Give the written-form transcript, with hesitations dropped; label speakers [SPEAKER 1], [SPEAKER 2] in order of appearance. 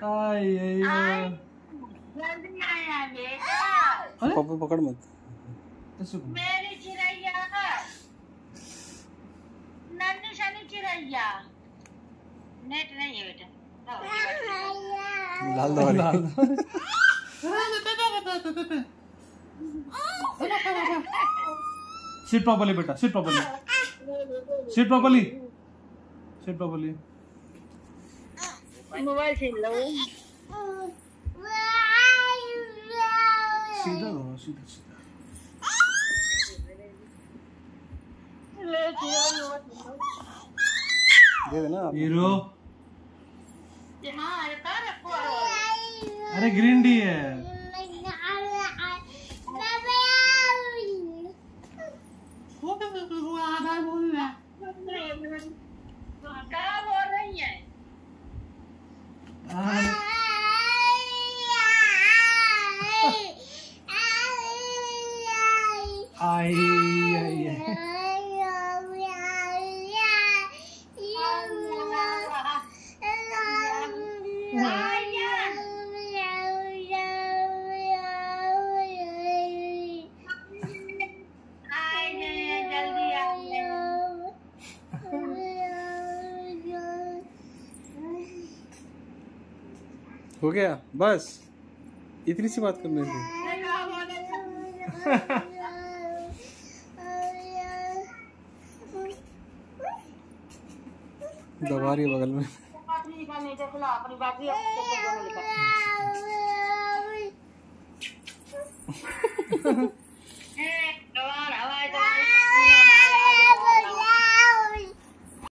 [SPEAKER 1] पापा पकड़ मत।
[SPEAKER 2] मेरी चिड़ैया नन्ही शनी चिड़ैया नेट नहीं है बेटा।
[SPEAKER 1] लाल दवारी
[SPEAKER 3] Sit properly बेटा, sit properly, sit properly, sit properly।
[SPEAKER 2] Mobile छीन लो।
[SPEAKER 3] सीधा रहो, सीधा सीधा।
[SPEAKER 1] दे देना
[SPEAKER 3] हीरो।
[SPEAKER 2] हाँ ये कहाँ रखो?
[SPEAKER 3] अरे ग्रीन टी है।
[SPEAKER 2] क्या बोल रही है?
[SPEAKER 3] आई
[SPEAKER 1] हो गया बस, इतनी सी बात करनी थी। दबा रही है बगल में।
[SPEAKER 2] अपनी